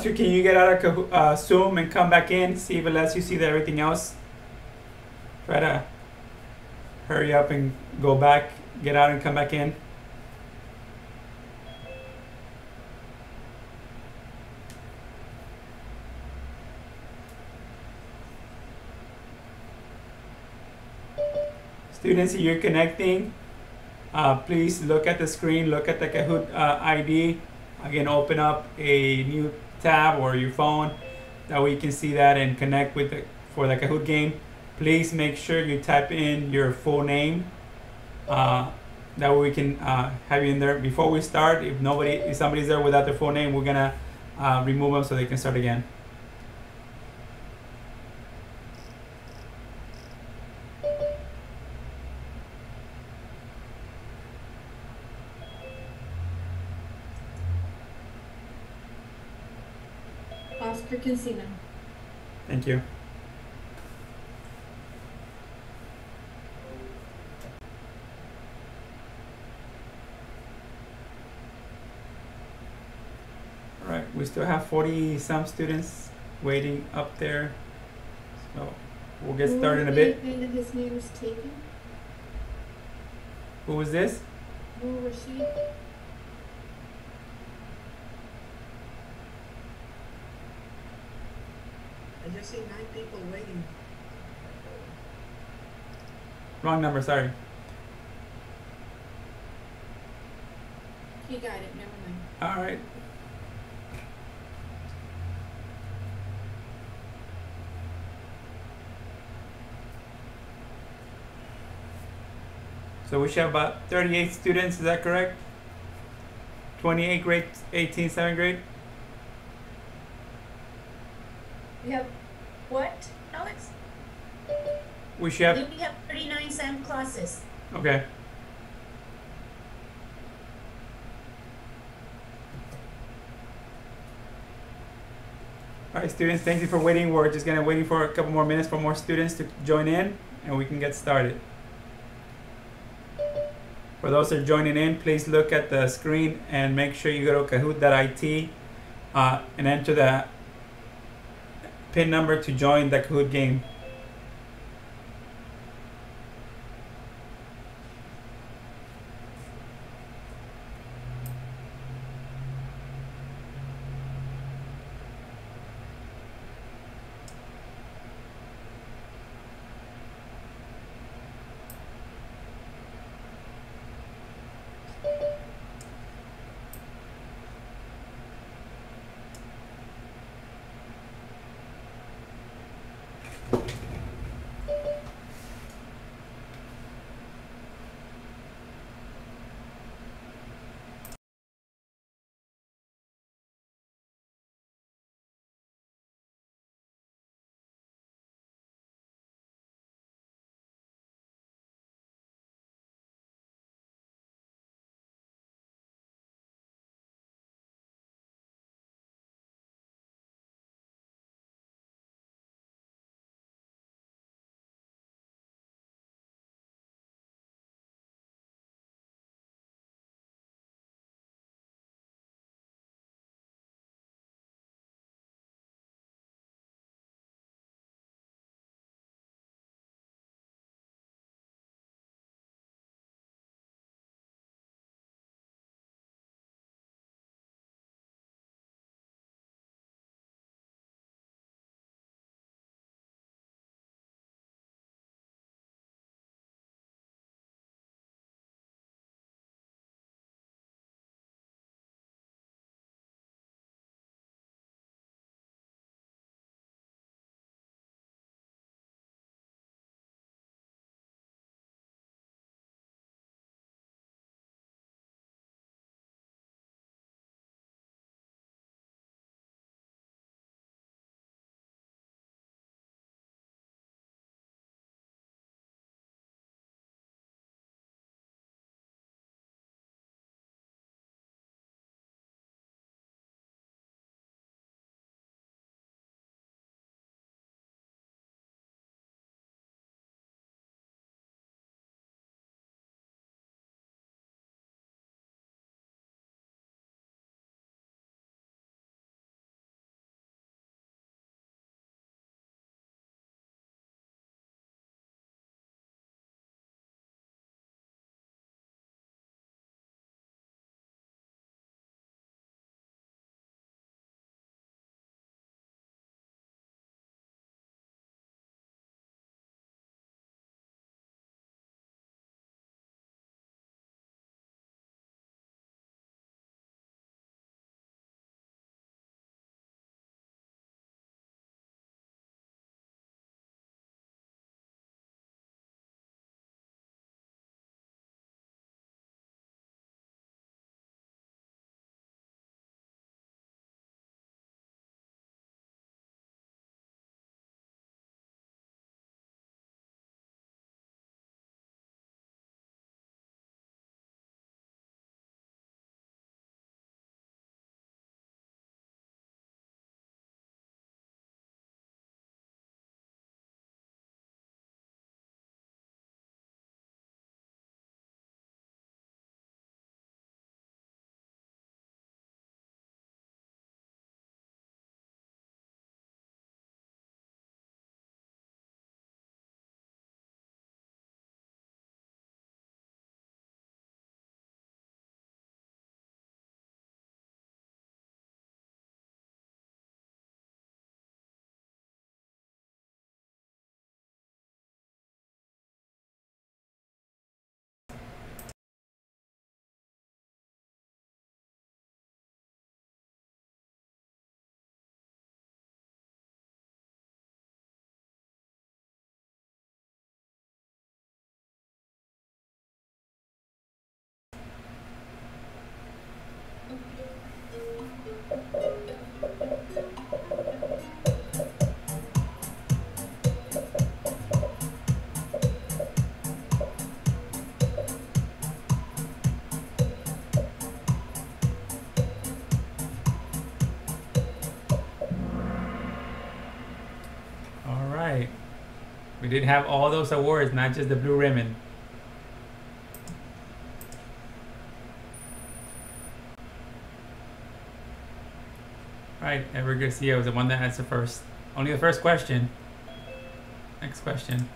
Oscar, can you get out of Zoom and come back in? See if it lets you see that everything else. Try to hurry up and go back, get out and come back in. Students, you're connecting. Please look at the screen, look at the Kahoot ID. Again, open up a new tab or your phone that we can see that and connect with for the Kahoot game. Please make sure you type in your full name. That way we can have you in there. Before we start, if somebody's there without their full name, we're gonna remove them so they can start again. Oscar Cancino. Thank you. All right, we still have 40 some students waiting up there. So we'll get started in a bit. His name was taken. Who was this? Rashid. I just see 9 people waiting. Wrong number, sorry. He got it, never mind. All right. So we should have about 38 students, is that correct? 28 grade, 18 7th grade? We have what, Alex? We should have, We have 39 SAM classes. okay. All right, students, thank you for waiting. We're just gonna waiting for a couple more minutes for more students to join in and we can get started. For those that are joining in, please look at the screen and make sure you go to kahoot.it and enter the PIN number to join the Kahoot game. We did have all those awards, not just the blue ribbon. Right, Edward Garcia was the one that answered first. Only the first question. Next question.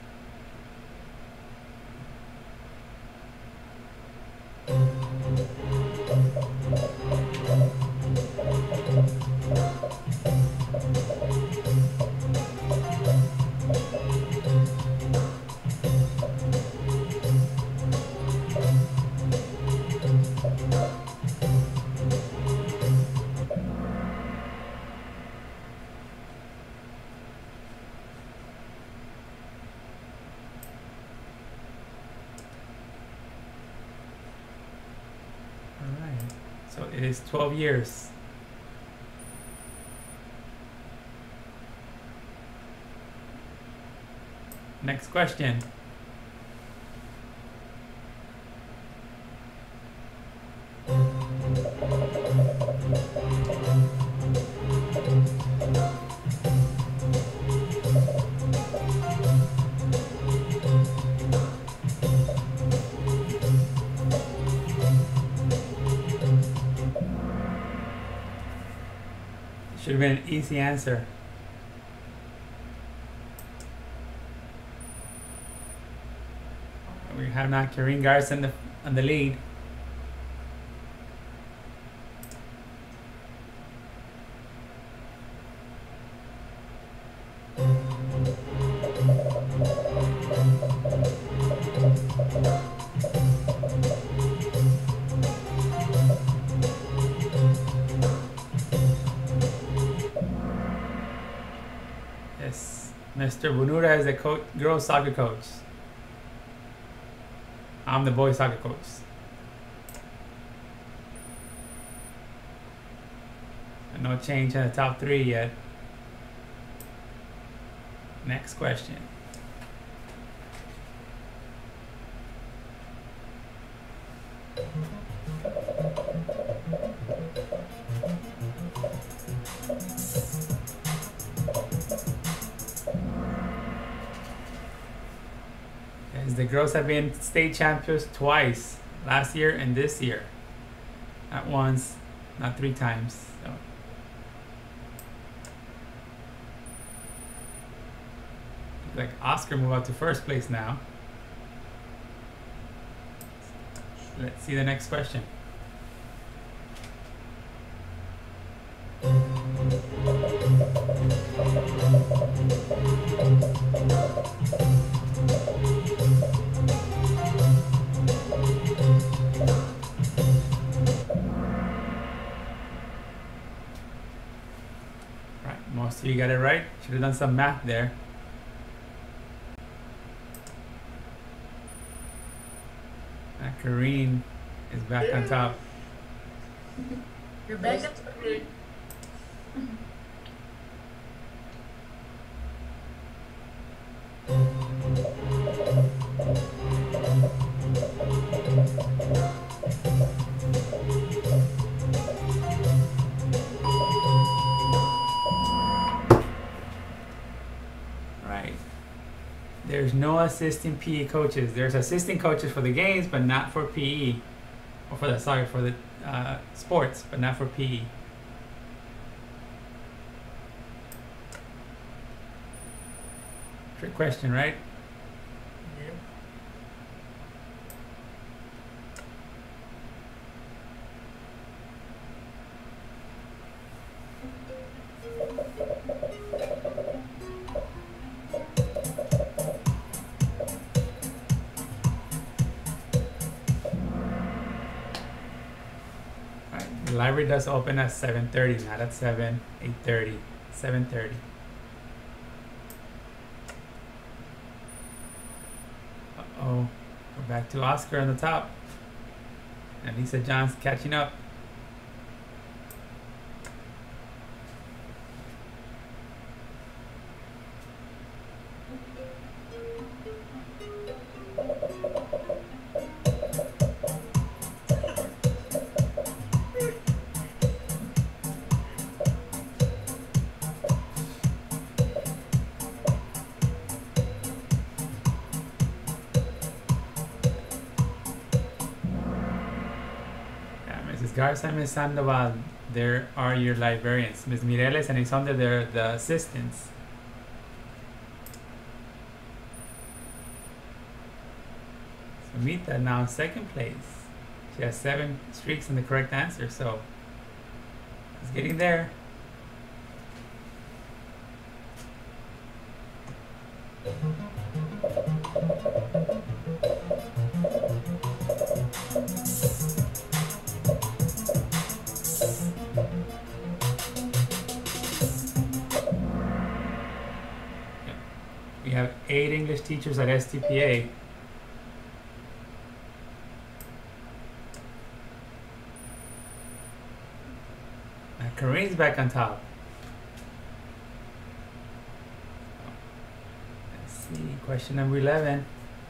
Alright, so it is 12 years. Next question. Should have been an easy answer. We have now Karine Garza on the lead. Yes, Mr. Bonura is the girls soccer coach. I'm the boys soccer coach. And no change in the top three yet. Next question. As the girls have been state champions twice, last year and this year. Not once, not three times. So. Like Oscar move up to first place now. Let's see the next question. Right, most of you got it right. Should have done some math there. Karine is back on top. You're back up. Right. There's no assistant PE coaches. There's assistant coaches for the games, but not for PE. Or for the soccer, for the sports, but not for PE. Trick question, right? Yeah. The library does open at 7:30, not at 7, 8:30, 7:30. Uh-oh, we're back to Oscar on the top. And Lisa John's catching up. Mrs. Garza and Ms. Sandoval, there are your librarians. Ms. Mireles and Isonde, they're the assistants. So Mita now in second place. She has 7 streaks in the correct answer, so it's getting there. We have 8 English teachers at STPA. Kareem's back on top. Let's see, question number 11.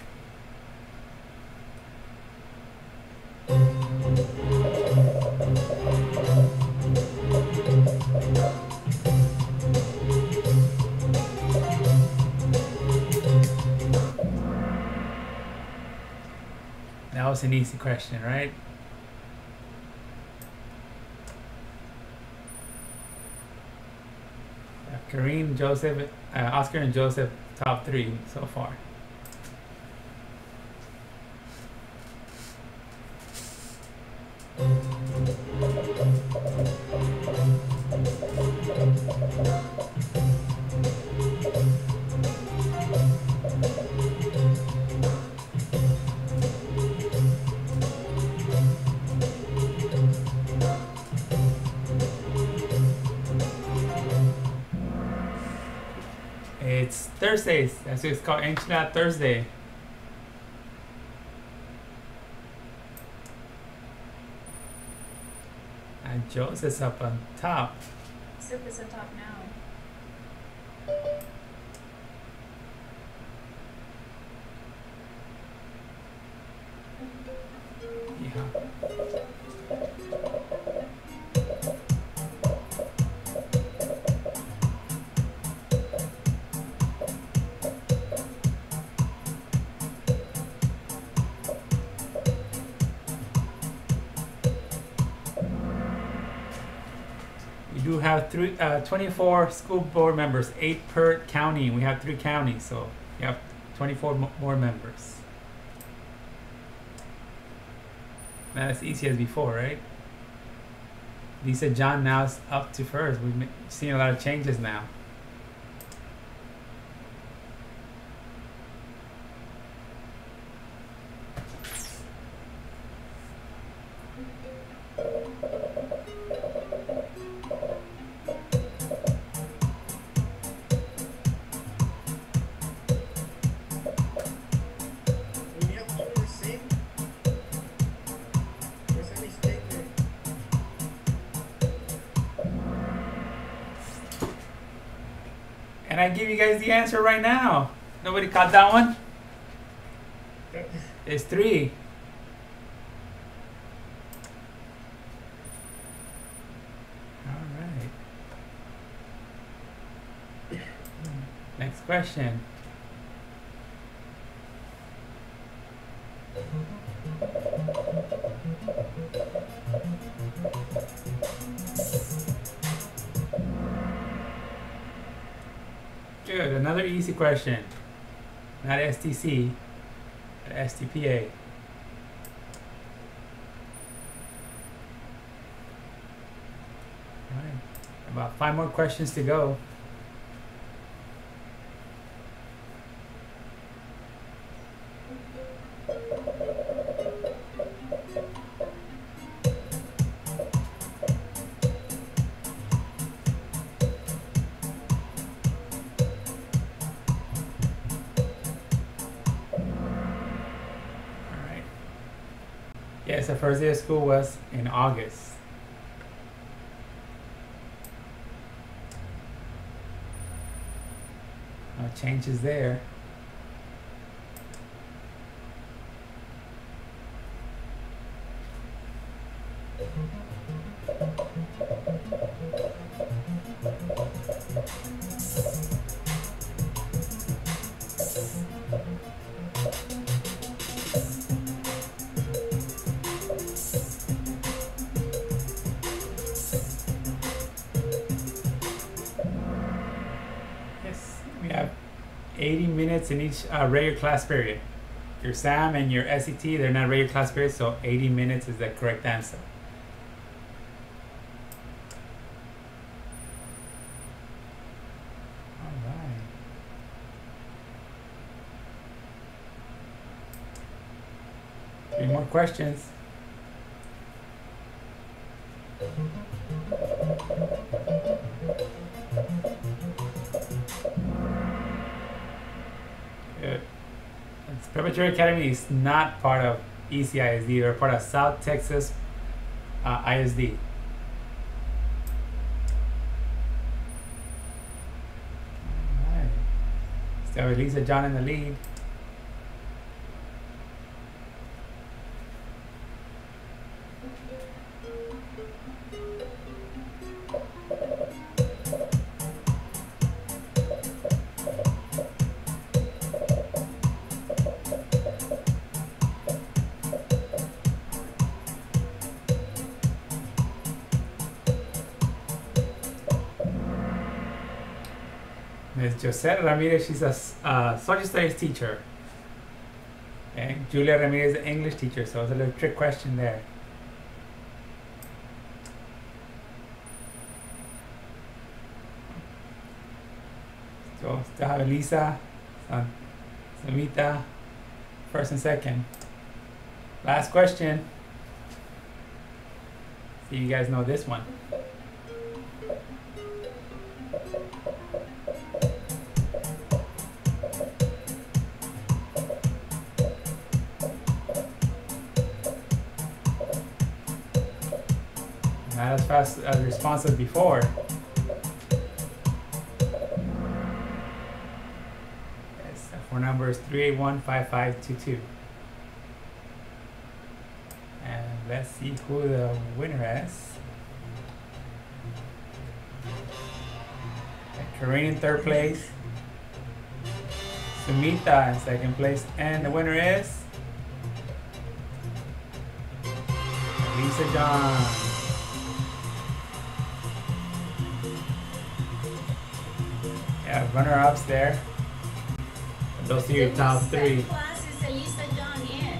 That was an easy question, right? Kareem, Joseph, Oscar and Joseph, top 3 so far. It's Thursdays. That's what it's called, Enchilada Thursday. And Joseph's up on top. Sip is on top now. Yeah. We do have 24 school board members, 8 per county. We have 3 counties, so you have 24 more members. Not as easy as before, right? Lisa John now is up to first. We've seen a lot of changes now. We have to do the same. There's a mistake there. And I give you guys the answer right now. Nobody caught that one? It's 3. All right. Next question. Good, another easy question. Not STC, but STPA. All right, about 5 more questions to go. Yes, the first day of school was in August. No changes there. 80 minutes in each regular class period. Your SAM and your SET, they're not regular class periods, so 80 minutes is the correct answer. All right. Three more questions. Good. Preparatory Academy is not part of ECISD. They're part of South Texas ISD. All right. Still have Lisa John in the lead. Ms. Josette Ramirez, she's a social studies teacher. Okay. Julia Ramirez, an English teacher, so it's a little trick question there. So still have Elisa, Samita, first and second. Last question. See, you guys know this one. Not as fast as response as before. Yes, the phone number is 381-5522. And let's see who the winner is. Corinne in third place. Sumita in second place. And the winner is Lisa John. Yeah, runner-ups there. Those are your top three. Class is Elisa John in.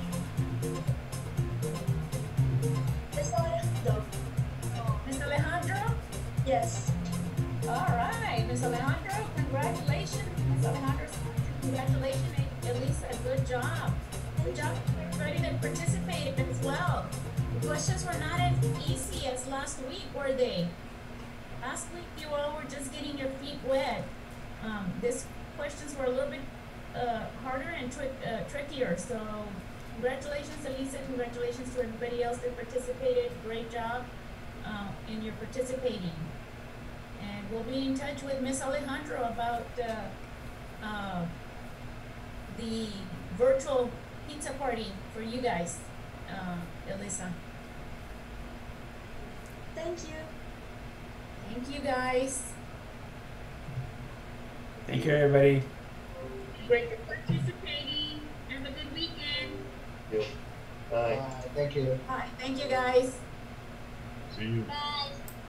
Miss Alejandro. Miss Alejandro? Yes. All right, Miss Alejandro, congratulations. Miss Alejandro, congratulations, Elisa, good job. Good job everybody that participated as well. The questions were not as easy as last week, were they? Last week you all were just getting your feet wet. These questions were a little bit harder and trickier. So congratulations, Elisa. Congratulations to everybody else that participated. Great job in your participating. And we'll be in touch with Miss Alejandro about the virtual pizza party for you guys, Elisa. Thank you. Thank you, guys. Thank you, everybody. Great for participating. Have a good weekend. Bye. Thank you. All right, thank you, guys. See you. Bye.